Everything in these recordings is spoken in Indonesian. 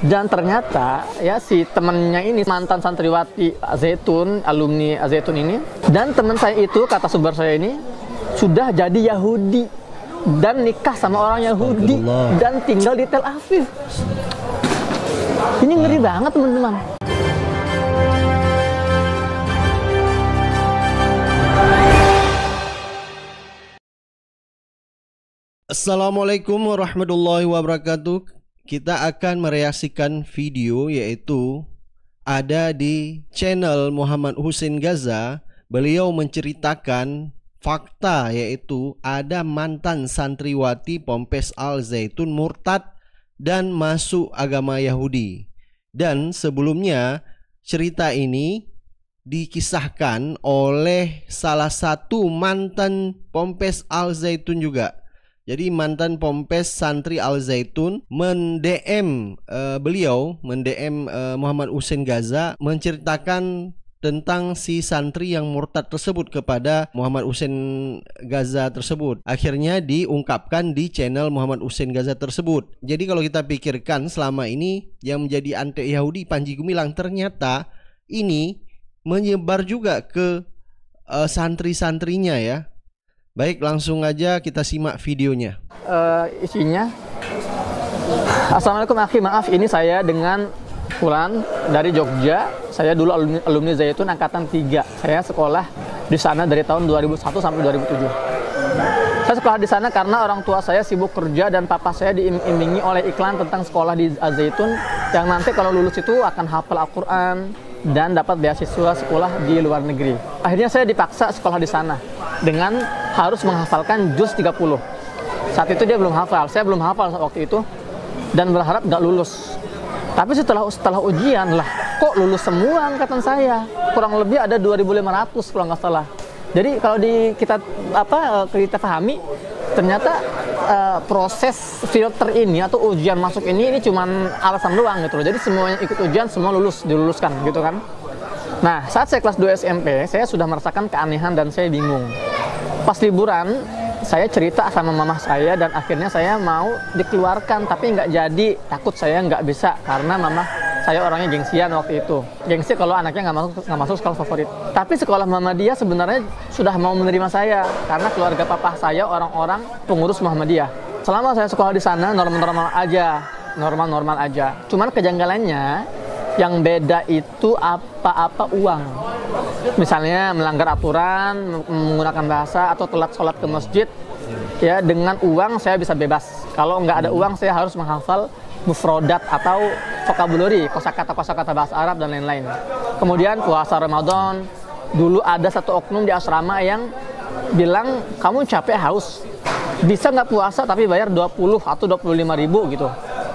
Dan ternyata ya si temennya ini mantan santriwati Zaitun, alumni Zaitun ini, dan teman saya itu kata sumber saya ini sudah jadi Yahudi dan nikah sama orang Yahudi dan tinggal di Tel Aviv. Ini ngeri banget teman-teman. Assalamualaikum warahmatullahi wabarakatuh. Kita akan mereaksikan video yaitu ada di channel Muhammad Hussein Gaza. Beliau menceritakan fakta yaitu ada mantan santriwati Ponpes Al Zaitun murtad dan masuk agama Yahudi. Dan sebelumnya cerita ini dikisahkan oleh salah satu mantan Ponpes Al Zaitun juga. Jadi mantan Ponpes santri Al Zaitun mendm beliau, mendm Muhammad Hussein Gaza menceritakan tentang si santri yang murtad tersebut kepada Muhammad Hussein Gaza tersebut. Akhirnya diungkapkan di channel Muhammad Hussein Gaza tersebut. Jadi kalau kita pikirkan selama ini yang menjadi anti Yahudi Panji Gumilang, ternyata ini menyebar juga ke santri-santrinya ya. Baik, langsung aja kita simak videonya. Isinya, Assalamualaikum akhi, maaf ini saya dengan Fulan dari Jogja. Saya dulu alumni Zaitun angkatan 3. Saya sekolah di sana dari tahun 2001 sampai 2007. Saya sekolah di sana karena orang tua saya sibuk kerja dan papa saya diiming-imingi oleh iklan tentang sekolah di Zaitun yang nanti kalau lulus itu akan hafal Al-Quran dan dapat beasiswa sekolah di luar negeri. Akhirnya saya dipaksa sekolah di sana dengan harus menghafalkan juz 30. Saat itu dia belum hafal, saya belum hafal waktu itu dan berharap gak lulus. Tapi setelah ujian lah, kok lulus semua angkatan saya. Kurang lebih ada 2.500 kalau nggak salah. Jadi kalau kita pahami, ternyata proses filter ini atau ujian masuk ini cuman alasan doang gitu loh. Jadi semuanya ikut ujian, semua diluluskan gitu kan. Nah, saat saya kelas 2 SMP, saya sudah merasakan keanehan dan saya bingung. Pas liburan, saya cerita sama mamah saya dan akhirnya saya mau dikeluarkan, tapi nggak jadi. Takut saya nggak bisa karena mamah saya orangnya gengsian waktu itu. Gengsi kalau anaknya nggak masuk sekolah favorit. Tapi sekolah mama dia sebenarnya sudah mau menerima saya karena keluarga papa saya orang-orang pengurus Muhammadiyah. Selama saya sekolah di sana normal-normal aja. Cuman kejanggalannya yang beda itu apa-apa uang. Misalnya melanggar aturan, menggunakan bahasa atau telat sholat ke masjid, ya dengan uang saya bisa bebas. Kalau nggak ada uang saya harus menghafal mufrodat atau vocabulary, kosakata bahasa Arab dan lain-lain. Kemudian puasa Ramadan, dulu ada satu oknum di asrama yang bilang kamu capek haus, bisa nggak puasa tapi bayar 20 atau 25 ribu gitu.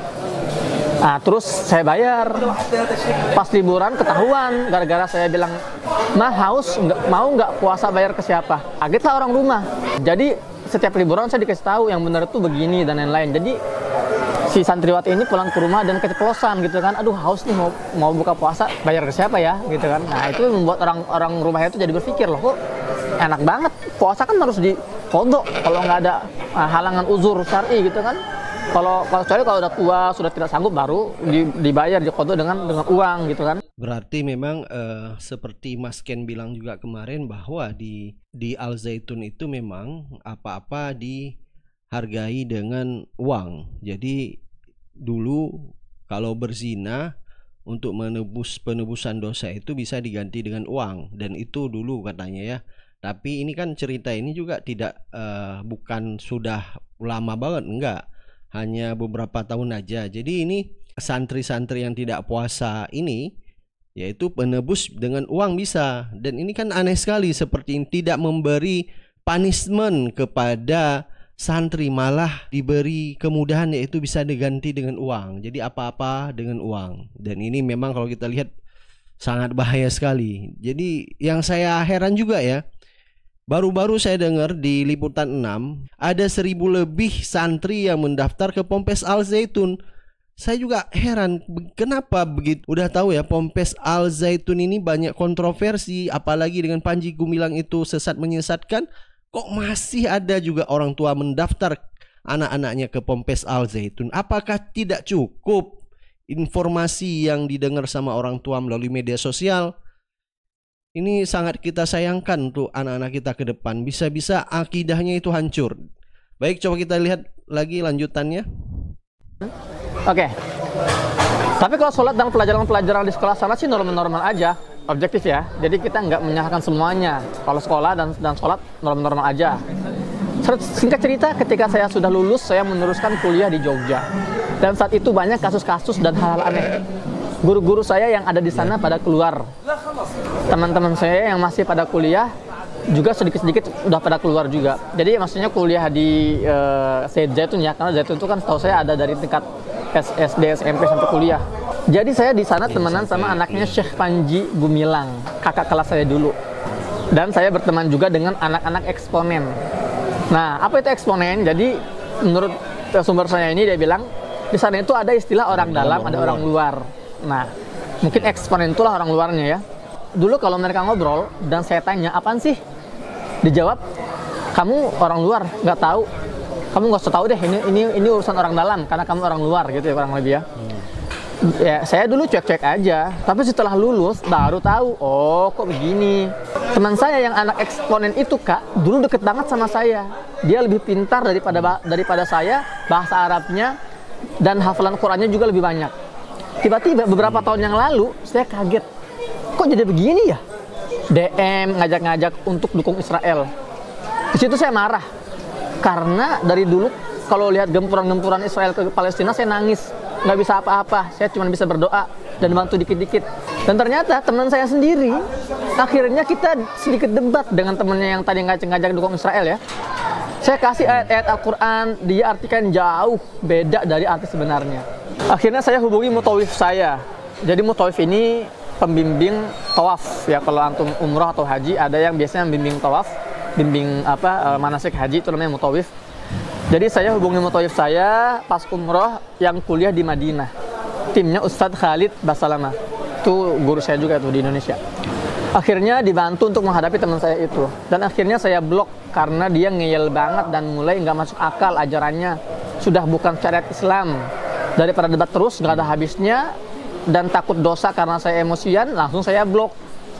Nah, terus saya bayar. Pas liburan ketahuan gara-gara saya bilang, "Mah haus, mau nggak puasa bayar ke siapa?" Kagetlah orang rumah. Jadi setiap liburan saya dikasih tahu yang benar itu begini dan lain-lain. Jadi si santriwati ini pulang ke rumah dan keceplosan gitu kan. Aduh, haus nih mau buka puasa bayar ke siapa ya gitu kan. Nah, itu membuat orang rumah itu jadi berpikir, loh kok enak banget. Puasa kan harus diqodho kalau nggak ada halangan uzur syar'i gitu kan. Kecuali kalau udah tua, sudah tidak sanggup, baru dibayar diqodho dengan uang gitu kan. Berarti memang seperti Mas Ken bilang juga kemarin bahwa di Al Zaitun itu memang apa-apa dihargai dengan uang. Jadi dulu kalau berzina untuk penebusan dosa itu bisa diganti dengan uang, dan itu dulu katanya ya. Tapi ini kan cerita ini juga tidak bukan sudah lama banget, enggak. Hanya beberapa tahun aja. Jadi ini santri-santri yang tidak puasa ini yaitu penebus dengan uang bisa. Dan ini kan aneh sekali, seperti ini tidak memberi punishment kepada santri, malah diberi kemudahan yaitu bisa diganti dengan uang. Jadi apa-apa dengan uang. Dan ini memang kalau kita lihat sangat bahaya sekali. Jadi yang saya heran juga ya, baru-baru saya dengar di Liputan 6 ada 1.000 lebih santri yang mendaftar ke Ponpes Al Zaitun. Saya juga heran kenapa begitu. Udah tahu ya Ponpes Al Zaitun ini banyak kontroversi, apalagi dengan Panji Gumilang itu sesat menyesatkan, kok masih ada juga orang tua mendaftar anak-anaknya ke Ponpes Al Zaitun. Apakah tidak cukup informasi yang didengar sama orang tua melalui media sosial, ini sangat kita sayangkan untuk anak-anak kita ke depan. Bisa-bisa akidahnya itu hancur. Baik, coba kita lihat lagi lanjutannya. Oke. Tapi kalau sholat dan pelajaran-pelajaran di sekolah sana sih normal-normal aja, objektif ya. Jadi kita nggak menyalahkan semuanya. Kalau sekolah dan sholat normal-normal aja. Singkat cerita, ketika saya sudah lulus, saya meneruskan kuliah di Jogja. Dan saat itu banyak kasus-kasus dan hal-hal aneh. Guru-guru saya yang ada di sana pada keluar. Teman-teman saya yang masih pada kuliah juga sedikit-sedikit udah pada keluar juga. Jadi maksudnya kuliah di Said Zaitun ya, karena Zaitun itu kan setahu saya ada dari tingkat SD, SMP sampai kuliah. Jadi saya di sana temenan sama anaknya Syekh Panji Gumilang, kakak kelas saya dulu. Dan saya berteman juga dengan anak-anak eksponen. Nah, apa itu eksponen? Jadi menurut sumber saya ini dia bilang di sana itu ada istilah orang dalam, ada orang luar. Nah, mungkin eksponen itulah orang luarnya ya. Dulu kalau mereka ngobrol dan saya tanya, apaan sih? Dijawab, kamu orang luar, nggak tahu. Kamu nggak usah tahu deh, ini urusan orang dalam karena kamu orang luar gitu ya kurang lebih ya. Ya saya dulu cuek-cuek aja, tapi setelah lulus baru tahu, oh kok begini. Teman saya yang anak eksponen itu Kak, dulu deket banget sama saya. Dia lebih pintar daripada saya, bahasa Arabnya dan hafalan Qurannya juga lebih banyak. Tiba-tiba beberapa tahun yang lalu saya kaget, kok jadi begini ya? DM ngajak-ngajak untuk dukung Israel. Di situ saya marah. Karena dari dulu kalau lihat gempuran-gempuran Israel ke Palestina saya nangis, nggak bisa apa-apa, saya cuma bisa berdoa dan bantu dikit-dikit. Dan ternyata teman saya sendiri, akhirnya kita sedikit debat dengan temannya yang tadi ngajak dukung Israel ya. Saya kasih ayat-ayat Al-Quran, dia artikan jauh beda dari arti sebenarnya. Akhirnya saya hubungi mutawif saya. Jadi mutawif ini pembimbing tawaf ya, kalau antum umrah atau haji ada yang biasanya bimbing tawaf, bimbing manasik haji itu namanya mutawif. Jadi saya hubungi mutawif saya pas umroh yang kuliah di Madinah. Timnya Ustadz Khalid Basalama. Itu guru saya juga tuh di Indonesia. Akhirnya dibantu untuk menghadapi teman saya itu. Dan akhirnya saya blok karena dia ngeyel banget dan mulai nggak masuk akal ajarannya. Sudah bukan syariat Islam. Daripada debat terus nggak ada habisnya dan takut dosa karena saya emosian, langsung saya blok.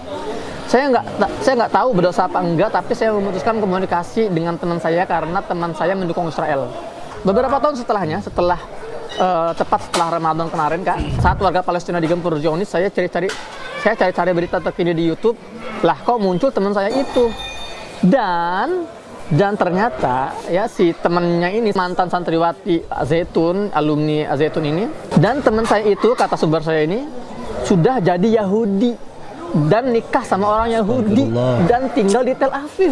Saya nggak tahu berdosa apa enggak, tapi saya memutuskan komunikasi dengan teman saya karena teman saya mendukung Israel. Beberapa tahun setelahnya, tepat setelah Ramadan kemarin Kak, saat warga Palestina digempur Zionis, saya cari-cari berita terkini di YouTube. Lah kok muncul teman saya itu. Dan ternyata ya si temannya ini mantan santriwati Zaitun, alumni Zaitun ini, dan teman saya itu kata sumber saya ini sudah jadi Yahudi dan nikah sama orang Yahudi dan tinggal di Tel Aviv.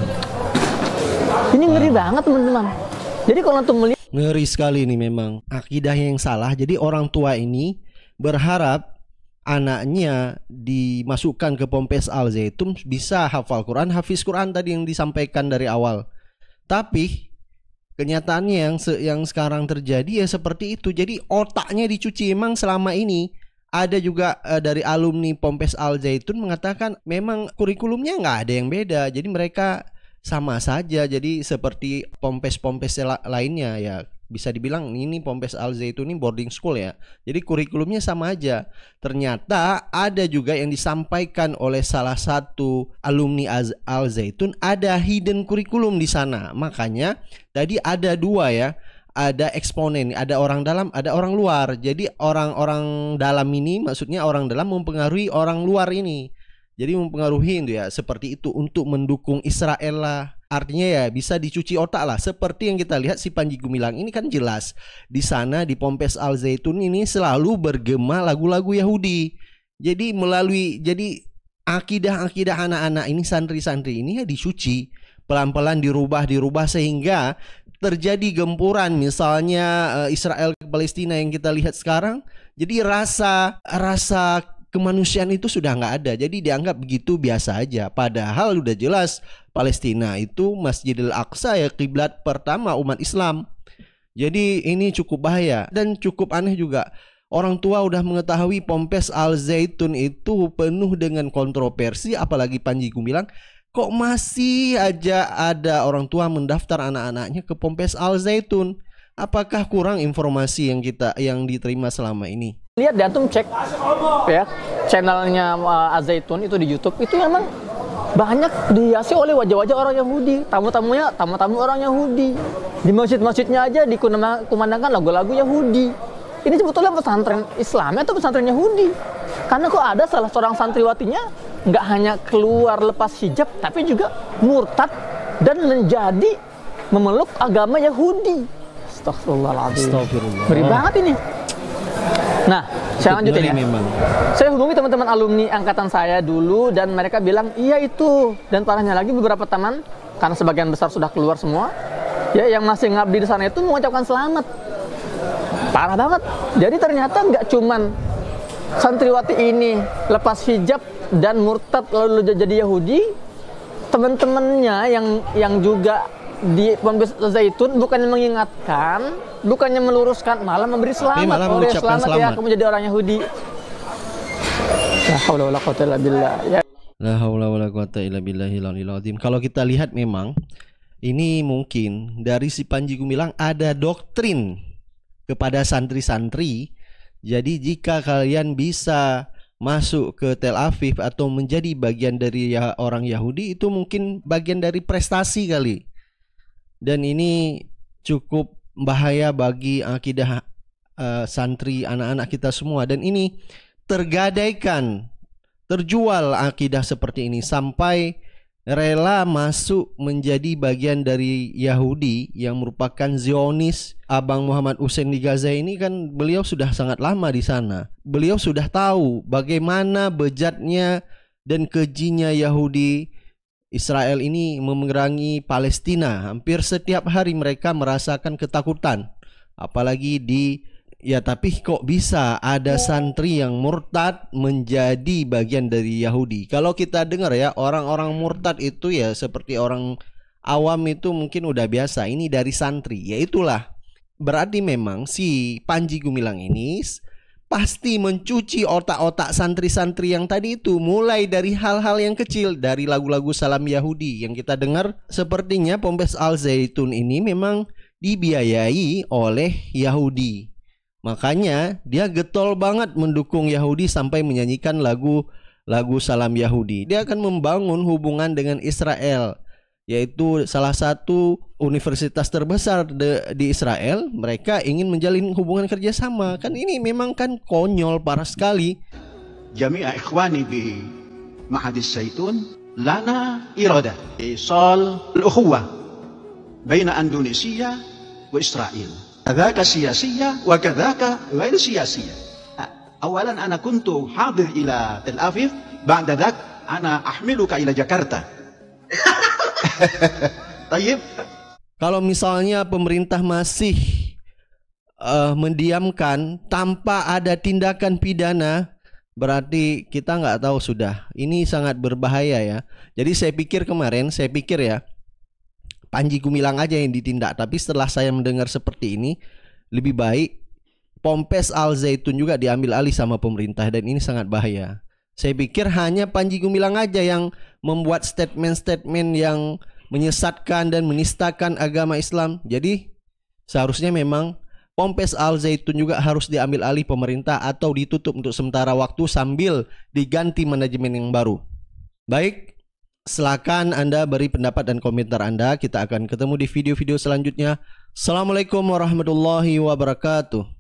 Ini ngeri banget teman-teman. Jadi kalau antum melihat, ngeri sekali ini memang akidah yang salah. Jadi orang tua ini berharap anaknya dimasukkan ke Ponpes Al Zaitun bisa hafal Quran, hafiz Quran tadi yang disampaikan dari awal. Tapi kenyataannya yang sekarang terjadi ya seperti itu. Jadi otaknya dicuci. Emang selama ini ada juga dari alumni Ponpes Al Zaitun mengatakan memang kurikulumnya nggak ada yang beda. Jadi mereka sama saja. Jadi seperti Ponpes-Ponpes lainnya ya. Bisa dibilang ini Ponpes Al Zaitun ini boarding school ya. Jadi kurikulumnya sama aja. Ternyata ada juga yang disampaikan oleh salah satu alumni Al Zaitun, ada hidden kurikulum di sana. Makanya tadi ada dua ya. Ada eksponen, ada orang dalam, ada orang luar. Jadi orang-orang dalam ini maksudnya orang dalam mempengaruhi orang luar ini. Jadi mempengaruhi itu ya, seperti itu untuk mendukung Israel lah. Artinya ya bisa dicuci otak lah. Seperti yang kita lihat si Panji Gumilang ini kan jelas di sana di Ponpes Al Zaitun ini selalu bergema lagu-lagu Yahudi. Jadi jadi akidah-akidah anak-anak ini, santri-santri ini ya dicuci, pelan-pelan dirubah sehingga terjadi gempuran misalnya Israel ke Palestina yang kita lihat sekarang. Jadi rasa kemanusiaan itu sudah nggak ada. Jadi dianggap begitu biasa aja. Padahal udah jelas Palestina itu Masjidil Aqsa ya, kiblat pertama umat Islam. Jadi ini cukup bahaya dan cukup aneh juga. Orang tua udah mengetahui Ponpes Al Zaitun itu penuh dengan kontroversi, apalagi Panji Gumilang. Kok masih aja ada orang tua mendaftar anak-anaknya ke Ponpes Al Zaitun? Apakah kurang informasi yang diterima selama ini? Lihat deh, antum cek ya channelnya Al-Zaitun itu di YouTube, itu memang banyak dihiasi oleh wajah-wajah orang Yahudi, tamu-tamu orang Yahudi. Di masjid-masjidnya aja dikumandangkan lagu-lagu Yahudi. Ini sebetulnya pesantren Islam atau pesantren Yahudi? Karena kok ada salah seorang santriwatinya nggak hanya keluar lepas hijab, tapi juga murtad dan menjadi memeluk agama Yahudi. Astagfirullahaladzim. Ngeri banget ini. Nah, saya lanjutin ya. Memang. Saya hubungi teman-teman alumni angkatan saya dulu dan mereka bilang iya itu. Dan parahnya lagi beberapa teman, karena sebagian besar sudah keluar semua, ya yang masih ngabdi di sana itu mengucapkan selamat. Parah banget. Jadi ternyata nggak cuman santriwati ini lepas hijab dan murtad lalu jadi Yahudi, teman-temannya yang juga di Ponpes Zaitun bukannya mengingatkan, bukannya meluruskan, malah memberi selamat. Malah selamat ya kamu jadi orang Yahudi. La haula wala quwata illa billah. Ya. La haula wala quwata illa billahil azim. Kalau kita lihat memang ini mungkin dari si Panji Gumilang ada doktrin kepada santri-santri. Jadi jika kalian bisa masuk ke Tel Aviv atau menjadi bagian dari orang Yahudi, itu mungkin bagian dari prestasi kali. Dan ini cukup bahaya bagi akidah santri anak-anak kita semua. Dan ini tergadaikan, terjual akidah seperti ini sampai rela masuk menjadi bagian dari Yahudi yang merupakan Zionis. Abang Muhammad Hussein di Gaza ini kan beliau sudah sangat lama di sana. Beliau sudah tahu bagaimana bejatnya dan kejinya Yahudi Israel ini memerangi Palestina. Hampir setiap hari mereka merasakan ketakutan. Apalagi tapi kok bisa ada santri yang murtad menjadi bagian dari Yahudi. Kalau kita dengar ya, orang-orang murtad itu ya seperti orang awam itu mungkin udah biasa. Ini dari santri. Ya itulah. Berarti memang si Panji Gumilang ini pasti mencuci otak-otak santri-santri yang tadi itu, mulai dari hal-hal yang kecil, dari lagu-lagu salam Yahudi yang kita dengar. Sepertinya Ponpes Al-Zaitun ini memang dibiayai oleh Yahudi, makanya dia getol banget mendukung Yahudi sampai menyanyikan lagu salam Yahudi. Dia akan membangun hubungan dengan Israel, yaitu salah satu universitas terbesar di Israel. Mereka ingin menjalin hubungan kerjasama. Kan ini memang kan konyol parah sekali. Jami'a ikhwani bi Ma'had Zaitun lana irada isal al-ukhuwah baina Indonesia wa Israel. Kadhaka siyasiyya wa kadhaka ghairu siyasiyya. Awalan ana kuntu hadir ila Tel Aviv, ba'da dhak ana ahmiluka ila Jakarta. Kalau misalnya pemerintah masih mendiamkan tanpa ada tindakan pidana, berarti kita nggak tahu sudah. Ini sangat berbahaya ya. Jadi saya pikir ya Panji Gumilang aja yang ditindak. Tapi setelah saya mendengar seperti ini, lebih baik Ponpes Al-Zaitun juga diambil alih sama pemerintah, dan ini sangat bahaya. Saya pikir hanya Panji Gumilang aja yang membuat statement-statement yang menyesatkan dan menistakan agama Islam. Jadi seharusnya memang Ponpes Al-Zaitun juga harus diambil alih pemerintah atau ditutup untuk sementara waktu sambil diganti manajemen yang baru. Baik, silakan Anda beri pendapat dan komentar Anda. Kita akan ketemu di video-video selanjutnya. Assalamualaikum warahmatullahi wabarakatuh.